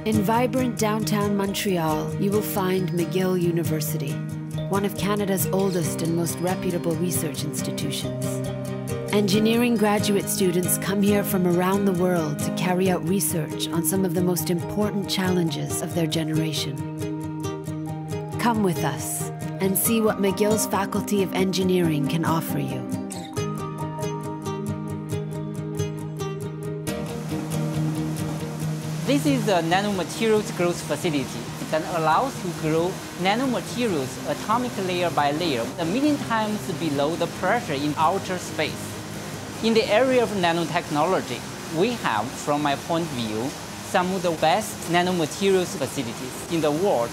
In vibrant downtown Montreal, you will find McGill University, one of Canada's oldest and most reputable research institutions. Engineering graduate students come here from around the world to carry out research on some of the most important challenges of their generation. Come with us and see what McGill's Faculty of Engineering can offer you. This is the nanomaterials growth facility that allows to grow nanomaterials atomic layer by layer, a million times below the pressure in outer space. In the area of nanotechnology, we have, from my point of view, some of the best nanomaterials facilities in the world.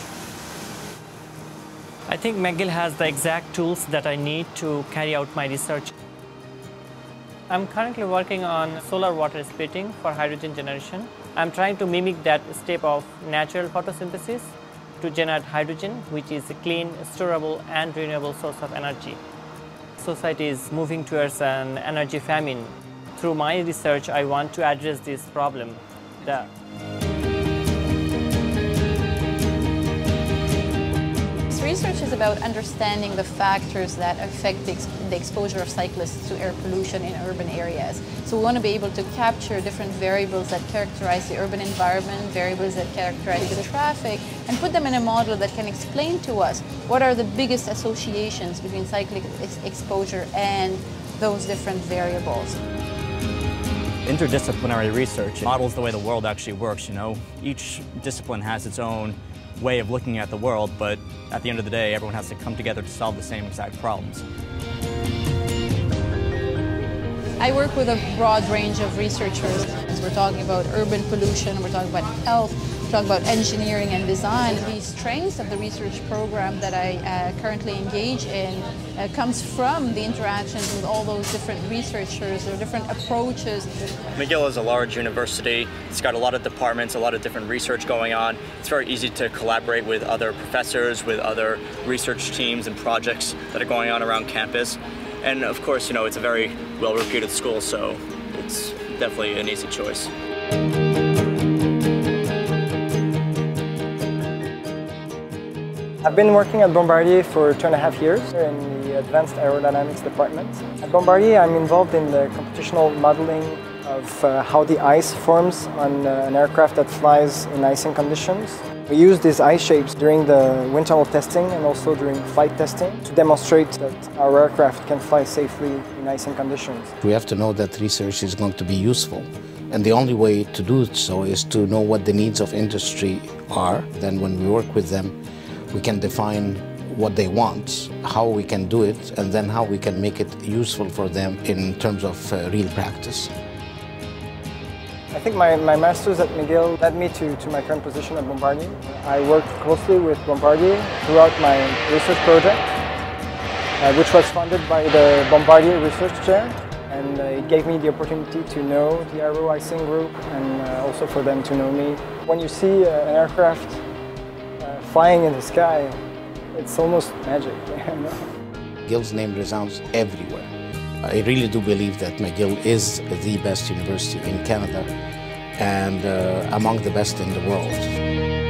I think McGill has the exact tools that I need to carry out my research. I'm currently working on solar water splitting for hydrogen generation. I'm trying to mimic that step of natural photosynthesis to generate hydrogen, which is a clean, storable, and renewable source of energy. Society is moving towards an energy famine. Through my research, I want to address this problem. Research is about understanding the factors that affect the exposure of cyclists to air pollution in urban areas. So we want to be able to capture different variables that characterize the urban environment, variables that characterize the traffic, and put them in a model that can explain to us what are the biggest associations between cyclic exposure and those different variables. Interdisciplinary research models the way the world actually works, you know. Each discipline has its own way of looking at the world, but at the end of the day, everyone has to come together to solve the same exact problems. I work with a broad range of researchers. We're talking about urban pollution, we're talking about health, we're talking about engineering and design. The strengths of the research program that I currently engage in comes from the interactions with all those different researchers or different approaches. McGill is a large university. It's got a lot of departments, a lot of different research going on. It's very easy to collaborate with other professors, with other research teams and projects that are going on around campus. And of course, you know, it's a very well-reputed school, so it's definitely an easy choice. I've been working at Bombardier for 2.5 years in the Advanced Aerodynamics department. At Bombardier, I'm involved in the computational modeling of how the ice forms on an aircraft that flies in icing conditions. We use these ice shapes during the wind tunnel testing and also during flight testing to demonstrate that our aircraft can fly safely in icing conditions. We have to know that research is going to be useful, and the only way to do so is to know what the needs of industry are. Then when we work with them, we can define what they want, how we can do it, and then how we can make it useful for them in terms of real practice. I think my master's at McGill led me to my current position at Bombardier. I worked closely with Bombardier throughout my research project, which was funded by the Bombardier Research Chair, and it gave me the opportunity to know the aero icing group and also for them to know me. When you see an aircraft flying in the sky, it's almost magic. McGill's name resounds everywhere. I really do believe that McGill is the best university in Canada and among the best in the world.